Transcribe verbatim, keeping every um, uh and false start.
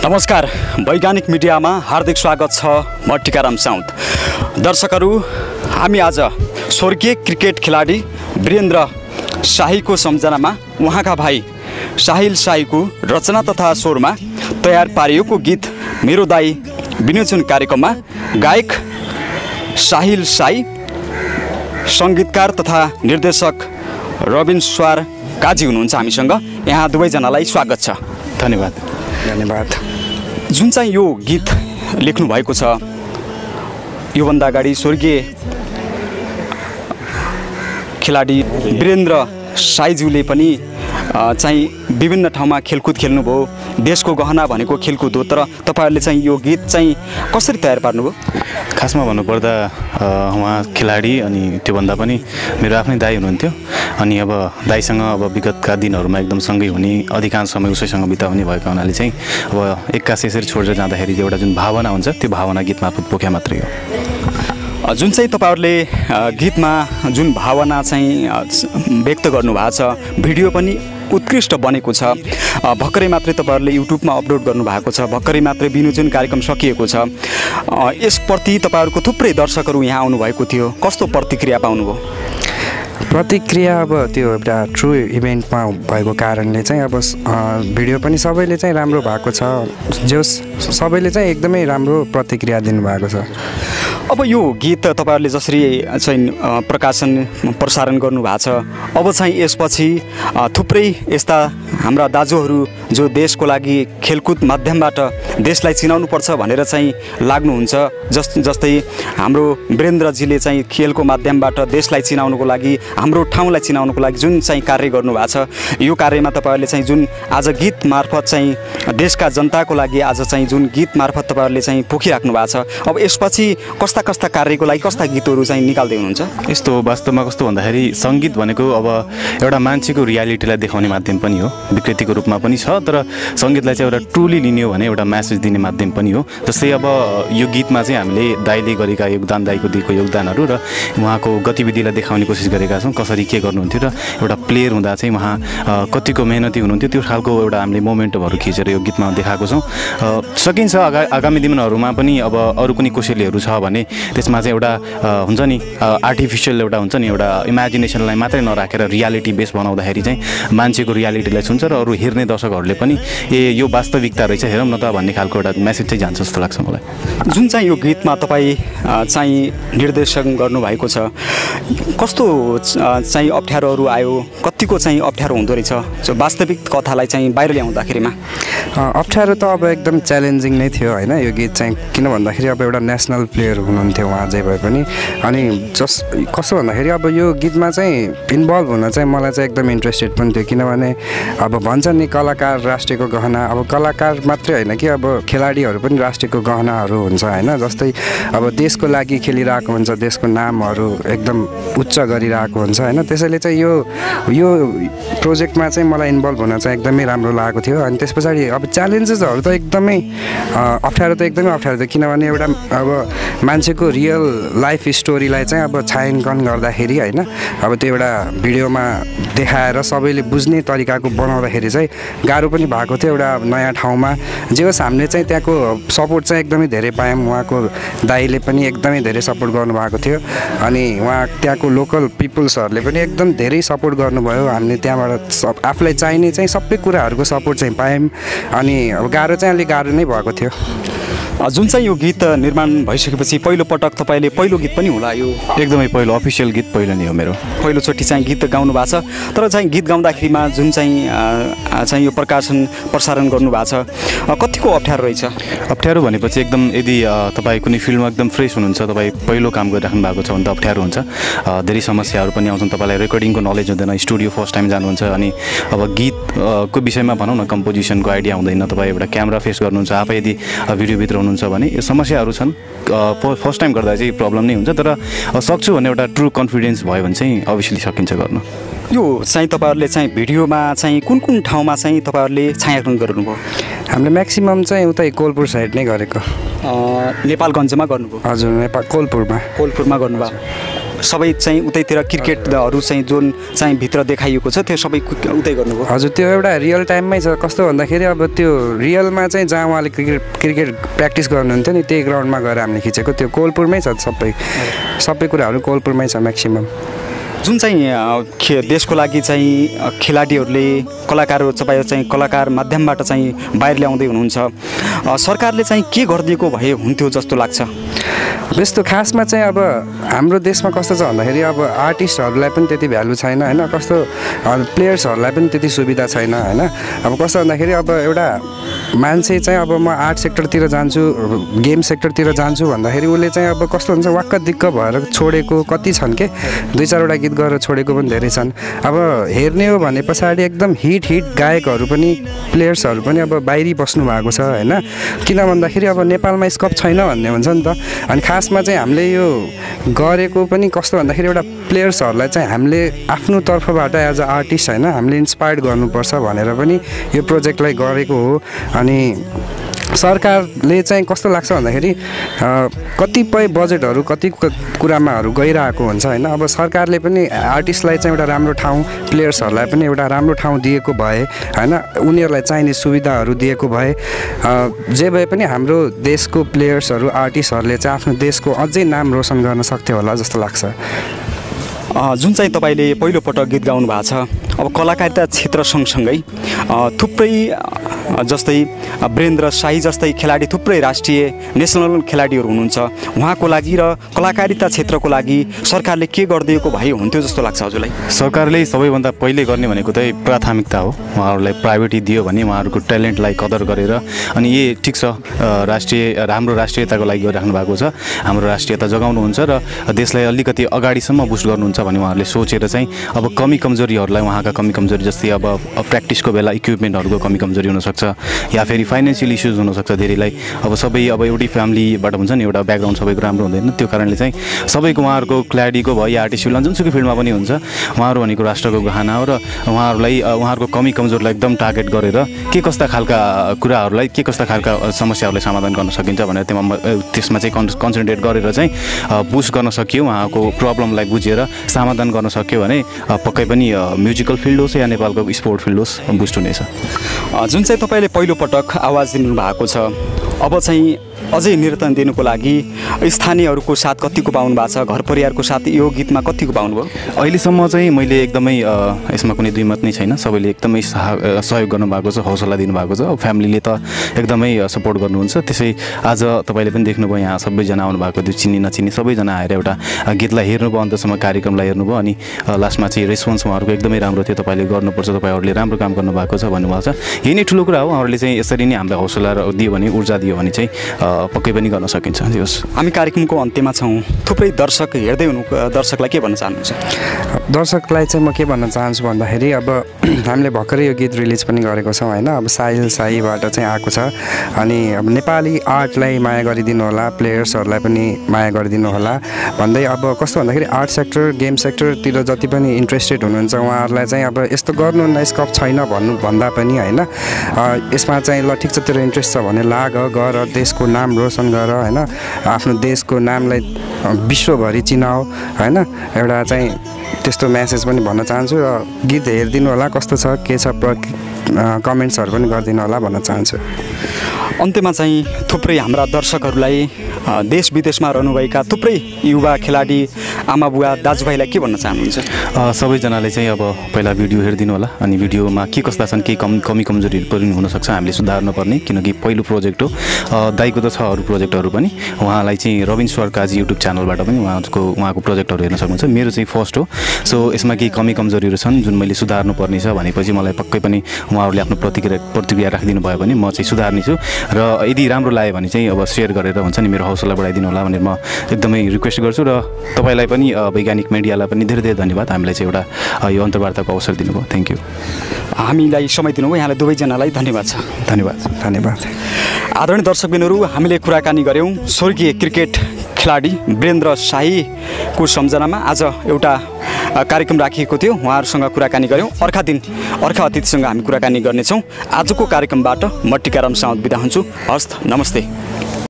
नमस्कार, वैज्ञानिक मिडियामा हार्दिक स्वागत छ। म टिकाराम साउद। दर्शकहरू, हामी आज स्वर्गीय क्रिकेट खेलाडी वीरेन्द्र शाहीको सम्झनामा उहाँका भाइ साहिल शाहीको रचना तथा स्वरमा तयार पारिएको गीत मेरो दाई विमोचन कार्यक्रममा गायक साहिल शाही, सङ्गीतकार तथा निर्देशक रबिन स्वार काजी हुनुहुन्छ हामीसँग। यहाँ दुवैजनालाई स्वागत छ। धन्यवाद धन्यवाद। जुन चाहिँ यो गीत लेख्नु भएको छ, योभन्दा अगाडि स्वर्गीय खेलाडी वीरेन्द्र शाहीज्यूले पनि चाहिँ विभिन्न ठाउँमा खेलकुद खेल्नुभयो। देशको गहना भनेको खेलकुद हो, तर तपाईँहरूले चाहिँ यो गीत चाहिँ कसरी तयार पार्नुभयो? खासमा भन्नुपर्दा उहाँ खेलाडी अनि त्योभन्दा पनि मेरो आफ्नै दाइ हुनुहुन्थ्यो। अनि अब दाइसँग अब विगतका दिनहरूमा एकदम सँगै हुने, अधिकांश समय उसैसँग बिताउने भएको हुनाले चाहिँ अब एक्कासी यसरी छोडेर जाँदाखेरि एउटा जुन भावना हुन्छ त्यो भावना गीत मार्फत पोख्या मात्रै हो। जुन चाहिँ तपाईँहरूले गीतमा जुन भावना चाहिँ व्यक्त गर्नुभएको छ, भिडियो पनि उत्कृष्ट बनेको छ। भर्खरै मात्रै तपाईँहरूले युट्युबमा अपलोड गर्नुभएको छ, भर्खरै मात्रै विमोचन कार्यक्रम सकिएको छ। यसप्रति तपाईँहरूको थुप्रै दर्शकहरू यहाँ आउनुभएको थियो, कस्तो प्रतिक्रिया पाउनुभयो? प्रतिक्रिया अब त्यो एउटा ट्रु इभेन्टमा भएको कारणले चाहिँ अब भिडियो पनि सबैले चाहिँ राम्रो भएको छ, जो सबैले चाहिँ एकदमै राम्रो प्रतिक्रिया दिनुभएको छ। अब यो गीत तपाईँहरूले जसरी चाहिँ प्रकाशन प्रसारण गर्नुभएको छ, अब चाहिँ यसपछि थुप्रै यस्ता हाम्रा दाजुहरू जो देशको लागि खेलकुद माध्यमबाट देशलाई चिनाउनुपर्छ भनेर चाहिँ लाग्नुहुन्छ, जस जस्तै हाम्रो वीरेन्द्रजीले चाहिँ खेलको माध्यमबाट देशलाई चिनाउनुको लागि, हाम्रो ठाउँलाई चिनाउनुको लागि जुन चाहिँ कार्य गर्नुभएको छ, यो कार्यमा तपाईँहरूले चाहिँ जुन आज गीत मार्फत चाहिँ देशका जनताको लागि आज चाहिँ जुन गीत मार्फत तपाईँहरूले चाहिँ पोखिराख्नु भएको छ, अब यसपछि कस्ता कस्ता कार्यको लागि कस्ता गीतहरू चाहिँ निकाल्दै हुनुहुन्छ? यस्तो वास्तवमा कस्तो भन्दाखेरि सङ्गीत भनेको अब एउटा मान्छेको रियालिटीलाई देखाउने माध्यम पनि हो, विकृतिको रूपमा पनि छ, तर सङ्गीतलाई चाहिँ एउटा ट्रुली लिने हो भने एउटा म्यासेज दिने माध्यम पनि हो। जस्तै अब यो गीतमा चाहिँ हामीले दाइले गरेका योगदान, दाइको दिएको योगदानहरू र उहाँको गतिविधिलाई देखाउने कोसिस गरेका छौँ, कसरी के गर्नुहुन्थ्यो र एउटा प्लेयर हुँदा चाहिँ उहाँ कतिको मेहनती हुनुहुन्थ्यो, त्यो खालको एउटा हामीले मोमेन्टहरू खिचेर यो गीतमा देखाएको छौँ। सकिन्छ आगा आगामी दिनहरूमा पनि अब अरू कुनै कोसेलीहरू छ भने त्यसमा चाहिँ एउटा हुन्छ नि आर्टिफिसियल एउटा हुन्छ नि एउटा इमेजिनेसनलाई मात्रै नराखेर रियालिटी बेस बनाउँदाखेरि चाहिँ मान्छेको रियालिटीलाई सुन्छ र अरू हेर्ने दर्शकहरूले पनि ए यो वास्तविकता रहेछ हेरौँ न त भन्ने खालको एउटा मेसेज चाहिँ जान्छ जस्तो लाग्छ मलाई। जुन चाहिँ यो गीतमा तपाईँ चाहिँ निर्देशन गर्नुभएको छ, कस्तो चाहिँ अप्ठ्यारोहरू आयो, कतिको चाहिँ अप्ठ्यारो हुँदो रहेछ वास्तविक कथालाई चाहिँ बाहिर ल्याउँदाखेरिमा? अप्ठ्यारो त अब एकदम च्यालेन्जिङ नै थियो होइन यो गीत चाहिँ, किन भन्दाखेरि अब एउटा नेसनल प्लेयर हुनुहुन्थ्यो उहाँ जे भए पनि। अनि जस कस्तो भन्दाखेरि अब यो गीतमा चाहिँ इन्भल्भ हुन चाहिँ मलाई चाहिँ एकदम इन्ट्रेस्टेड पनि थियो, किनभने अब भन्छ नि कलाकार राष्ट्रको गहना, अब कलाकार मात्रै होइन कि अब खेलाडीहरू पनि राष्ट्रको गहनाहरू हुन्छ होइन। जस्तै अब देशको लागि खेलिरहेको हुन्छ, देशको नामहरू एकदम उच्च गरिरहेको हुन्छ होइन। त्यसैले चाहिँ यो यो प्रोजेक्टमा चाहिँ मलाई इन्भल्भ हुन चाहिँ एकदमै राम्रो लागेको थियो। अनि त्यस पछाडि अब च्यालेन्जेसहरू त एकदमै अप्ठ्यारो त एकदमै अप्ठ्यारो थियो, किनभने एउटा अब मान्छेको रियल लाइफ स्टोरीलाई चाहिँ अब छायाङ्कन गर्दाखेरि होइन, अब त्यो एउटा भिडियोमा देखाएर सबैले बुझ्ने तरिकाको बनाउँदाखेरि चाहिँ गाह्रो पनि भएको थियो। एउटा नयाँ ठाउँमा जे होस् हामीले चाहिँ त्यहाँको सपोर्ट चाहिँ एकदमै धेरै पायौँ, उहाँको दाइले पनि एकदमै धेरै सपोर्ट गर्नुभएको थियो। अनि उहाँ त्यहाँको लोकल पिपुल्सहरूले पनि एकदम धेरै सपोर्ट गर्नुभयो। हामीले त्यहाँबाट सब आफूलाई चाहिने चाहिँ सबै कुराहरूको सपोर्ट चाहिँ पायौँ। अनि अब गाह्रो चाहिँ अलिक गाह्रो नै भएको थियो। जुन चाहिँ यो गीत निर्माण भइसकेपछि पहिलो पटक तपाईँले पहिलो गीत पनि होला यो? एकदमै पहिलो अफिसियल गीत पहिलो नै हो मेरो। पहिलोचोटि चाहिँ गीत गाउनु भएको छ, तर चाहिँ गीत गाउँदाखेरिमा जुन चाहिँ चाहिँ यो प्रकाशन प्रसारण गर्नुभएको छ, कतिको अप्ठ्यारो रहेछ? अप्ठ्यारो भनेपछि एकदम यदि तपाईँ कुनै फिल्डमा एकदम फ्रेस हुनुहुन्छ, तपाईँ पहिलो काम गरिराख्नु भएको छ भने त अप्ठ्यारो हुन्छ। धेरै समस्याहरू पनि आउँछन्, तपाईँलाई रेकर्डिङको नलेज हुँदैन, स्टुडियो फर्स्ट टाइम जानुहुन्छ, अनि अब गीतको विषयमा भनौँ न कम्पोजिसनको आइडिया हुँदैन, तपाईँ एउटा क्यामेरा फेस गर्नुहुन्छ, आफै यदि भिडियोभित्र हुनुहुन्छ भने यो समस्याहरू छन्। फर्स्ट टाइम गर्दा चाहिँ प्रब्लम नै हुन्छ, तर सक्छु भन्ने एउटा ट्रु कन्फिडेन्स भयो भने चाहिँ अभियसली सकिन्छ गर्न। यो चाहिँ तपाईँहरूले चाहिँ भिडियोमा चाहिँ कुन कुन ठाउँमा चाहिँ तपाईँहरूले छायाङ्कन गर्नुभयो? हामीले म्याक्सिमम् चाहिँ उतै कोलपुर साइड नै गरेको। नेपालगञ्जमा गर्नुभयो? हजुर, नेपाल कोलपुरमा कोलपुरमा गर्नुभयो। सबै चाहिँ उतैतिर क्रिकेटहरू चाहिँ जुन चाहिँ भित्र देखाइएको छ त्यो सबै उतै गर्नुभयो? हजुर, त्यो एउटा रियल टाइममै छ। कस्तो भन्दाखेरि अब त्यो रियलमा चाहिँ जहाँ उहाँले क्रिकेट क्रिकेट प्र्याक्टिस गर्नुहुन्थ्यो नि त्यही ग्राउन्डमा गएर हामीले खिचेको। त्यो कोलपुरमै छ सबै सबै कुराहरू कोलपुरमै छ म्याक्सिमम्। जुन चाहिँ खे देशको लागि चाहिँ खेलाडीहरूले कलाकारहरू तपाईँ चाहिँ कलाकार माध्यमबाट चाहिँ बाहिर ल्याउँदै हुनुहुन्छ, सरकारले चाहिँ के गरिदिएको भए हुन्थ्यो जस्तो लाग्छ? यस्तो खासमा चाहिँ अब हाम्रो देशमा कस्तो छ भन्दाखेरि अब आर्टिस्टहरूलाई पनि त्यति भ्यालु छैन होइन, कस्तो प्लेयर्सहरूलाई पनि त्यति सुविधा छैन होइन। अब कस्तो भन्दाखेरि अब एउटा मान्छे चाहिँ अब म आर्ट सेक्टरतिर जान्छु, गेम सेक्टरतिर जान्छु भन्दाखेरि उसले चाहिँ अब कस्तो हुन्छ वाक्क दिक्क भएर छोडेको कति छन् के, दुई चारवटा गीत गरेर छोडेको पनि धेरै छन्। अब हेर्ने हो भने पछाडि एकदम हिट हिट गायकहरू पनि प्लेयर्सहरू पनि अब बाहिरी बस्नु भएको छ होइन। किन भन्दाखेरि अब नेपालमा स्कोप छैन भन्ने हुन्छ नि त। अनि खासमा चाहिँ हामीले यो गरेको पनि कस्तो भन्दाखेरि एउटा प्लेयर्सहरूलाई चाहिँ हामीले आफ्नो तर्फबाट एज अ आर्टिस्ट होइन हामीले इन्सपायर्ड गर्नुपर्छ भनेर पनि यो प्रोजेक्टलाई गरेको हो। अनि सरकारले चाहिँ कस्तो लाग्छ भन्दाखेरि कतिपय बजेटहरू कति कुरामाहरू गइरहेको हुन्छ होइन। अब सरकारले पनि आर्टिस्टलाई चाहिँ एउटा राम्रो ठाउँ, प्लेयर्सहरूलाई पनि एउटा राम्रो ठाउँ दिएको भए होइन, उनीहरूलाई चाहिने सुविधाहरू दिएको भए जे भए पनि हाम्रो देशको प्लेयर्सहरू आर्टिस्टहरूले चाहिँ आफ्नो देशको अझै नाम रोशन गर्न सक्थ्यो होला जस्तो लाग्छ। जुन चाहिँ तपाईँले पहिलोपटक गीत गाउनु भएको छ, अब कलाकारिता क्षेत्र सँगसँगै थुप्रै जस्तै वीरेन्द्र शाही जस्तै खेलाडी थुप्रै राष्ट्रिय नेसनल खेलाडीहरू हुनुहुन्छ, उहाँको लागि र कलाकारिता क्षेत्रको लागि सरकारले के गरिदिएको भए हुन्थ्यो जस्तो लाग्छ हजुरलाई? सरकारले सबैभन्दा पहिले गर्ने भनेको चाहिँ प्राथमिकता हो, उहाँहरूलाई प्रायोरिटी दियो भने उहाँहरूको ट्यालेन्टलाई कदर गरेर अनि ए ठिक छ राष्ट्रिय हाम्रो राष्ट्रियताको लागि गरिराख्नु भएको छ, हाम्रो राष्ट्रियता जगाउनुहुन्छ र देशलाई अलिकति अगाडिसम्म बुस्ट गर्नुहुन्छ भने उहाँहरूले सोचेर चाहिँ अब कमी कमजोरीहरूलाई उहाँका कमी कमजोरी जस्तै अब प्र्याक्टिसको बेला इक्विपमेन्टहरूको कमी कमजोरी हुनसक्छ या फेरि फाइनेन्सियल इस्युज हुनसक्छ धेरैलाई। अब सबै अब एउटै फ्यामिलीबाट हुन्छ नि, एउटा ब्याकग्राउन्ड सबैको राम्रो हुँदैन, त्यो कारणले चाहिँ सबैको उहाँहरूको क्ल्यारिटीको भयो या आर्टिस्ट फिल्डमा जुनसुकै फिल्डमा पनि हुन्छ, उहाँहरू भनेको राष्ट्रको गहना हो र उहाँहरूलाई उहाँहरूको कमी कमजोरीलाई एकदम टार्गेट गरेर के कस्ता खालका कुराहरूलाई के कस्ता खालका समस्याहरूलाई समाधान गर्न सकिन्छ भनेर त्यसमा त्यसमा चाहिँ कन् कन्सन्ट्रेट गरेर चाहिँ बुस्ट गर्न सकियो, उहाँको प्रब्लमलाई बुझेर समाधान गर्न सक्यो भने पक्कै पनि म्युजिकल फिल्ड होस् या नेपालको स्पोर्ट फिल्ड होस् बुस्ट हुनेछ। जुन चाहिँ तपाईँले पहिलोपटक आवाज दिनु भएको छ, अब चाहिँ अझै निर्तन दिनुको लागि स्थानीयहरूको साथ कतिको पाउनु भएको छ, घर परिवारको साथ यो गीतमा कतिको पाउनुभयो? अहिलेसम्म चाहिँ मैले एकदमै यसमा कुनै दुई मत नै छैन, सबैले एकदमै सहयोग गर्नुभएको छ, हौसला दिनुभएको छ, फ्यामिलीले त एकदमै सपोर्ट गर्नुहुन्छ। त्यसै आज तपाईँले पनि देख्नुभयो यहाँ सबैजना आउनुभएको थियो, चिनी नचिनी सबैजना आएर एउटा गीतलाई हेर्नुभयो, अन्तसम्म कार्यक्रमलाई हेर्नुभयो अनि लास्टमा चाहिँ रेस्पोन्स उहाँहरूको एकदमै राम्रो थियो, तपाईँले गर्नुपर्छ, तपाईँहरूले राम्रो काम गर्नुभएको छ भन्नुभएको छ। यही नै ठुलो कुरा हो, उहाँहरूले चाहिँ यसरी नै हामीलाई हौसला दियो भने ऊर्जा दियो भने चाहिँ पक्कै पनि गर्न सकिन्छ। दियोस् हामी कार्यक्रमको अन्त्यमा छौँ, थुप्रै दर्शक हेर्दै हुनु दर्शकलाई के भन्न चाहनुहुन्छ? दर्शकलाई चाहिँ म के भन्न चाहन्छु भन्दाखेरि अब हामीले भर्खरै यो गीत रिलिज पनि गरेको छौँ होइन, अब साहिल साईबाट चाहिँ आएको छ। अनि अब नेपाली आर्टलाई माया गरिदिनु होला, प्लेयर्सहरूलाई पनि माया गरिदिनु होला भन्दै अब कस्तो भन्दाखेरि आर्ट सेक्टर गेम सेक्टरतिर जति पनि इन्ट्रेस्टेड हुनुहुन्छ उहाँहरूलाई चाहिँ अब यस्तो गर्नुहुन्न स्कोप छैन भन्नु भन्दा पनि होइन, यसमा चाहिँ ल ठिक छ तेरो इन्ट्रेस्ट छ भने लाग गर, देशको नाम रोशन गर होइन, आफ्नो देशको नामलाई विश्वभरि चिनाओ होइन, एउटा चाहिँ त्यस्तो म्यासेज पनि भन्न चाहन्छु। र गीत हेरिदिनु होला कस्तो छ के छ कमेन्ट्सहरू पनि गरिदिनु होला भन्न चाहन्छु। अन्त्यमा चाहिँ थुप्रै हाम्रा दर्शकहरूलाई देश विदेशमा रहनुभएका थुप्रै युवा खेलाडी आमा बुवा दाजुभाइलाई के भन्न चाहनुहुन्छ? सबैजनाले चाहिँ अब पहिला भिडियो हेरिदिनु होला, अनि भिडियोमा के कस्ता छन् केही कम कमी कमजोरीहरू पनि हुनसक्छ, हामीले सुधार्नु पर्ने, किनकि पहिलो प्रोजेक्ट हो, दाइको त छ अरू प्रोजेक्टहरू पनि, उहाँलाई चाहिँ रविन स्वरकाजी युट्युब च्यानलबाट पनि उहाँको उहाँको प्रोजेक्टहरू हेर्न सक्नुहुन्छ। मेरो चाहिँ फर्स्ट हो, सो यसमा केही कमी कमजोरीहरू छन् जुन मैले सुधार्नु पर्ने छ भनेपछि मलाई पक्कै पनि उहाँहरूले आफ्नो प्रतिक्रिया प्रतिक्रिया राखिदिनु भयो भने म चाहिँ सुधार्नेछु र यदि राम्रो लाग्यो भने चाहिँ अब सेयर गरेर हुन्छ नि मेरो हौसला बढाइदिनु होला भनेर म एकदमै रिक्वेस्ट गर्छु। र तपाईँलाई पनि वैज्ञानिक मिडियालाई पनि धेरै धेरै धन्यवाद, हामीलाई चाहिँ एउटा यो अन्तर्वार्ताको अवसर दिनुभयो। Thank you. हामीलाई समय दिनुभयो, यहाँलाई दुवैजनालाई धन्यवाद छ। धन्यवाद धन्यवाद। आदरणीय दर्शकबिनहरू, हामीले कुराकानी गऱ्यौँ स्वर्गीय क्रिकेट खेलाडी वीरेन्द्र शाहीको सम्झनामा आज एउटा कार्यक्रम राखिएको थियो, उहाँहरूसँग कुराकानी गऱ्यौँ। अर्का दिन अर्का अतिथिसँग हामी कुराकानी गर्नेछौँ। आजको कार्यक्रमबाट म टिकाराम साउद बिदा हुन्छु। हस्त नमस्ते।